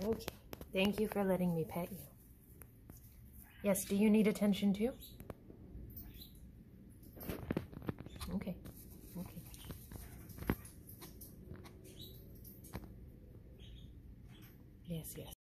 Okay. Thank you for letting me pet you. Yes, do you need attention too? Okay. Okay. Yes, yes.